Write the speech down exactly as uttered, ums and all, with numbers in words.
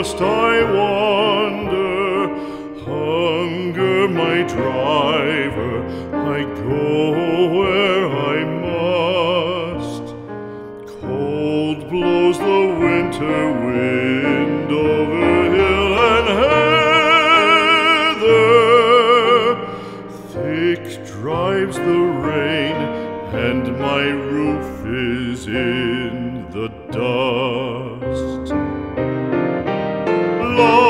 lost I wander, hunger my driver, I go where I must. Cold blows the winter wind over hill and heather, thick drives the rain, and my roof is in the dust. Lord,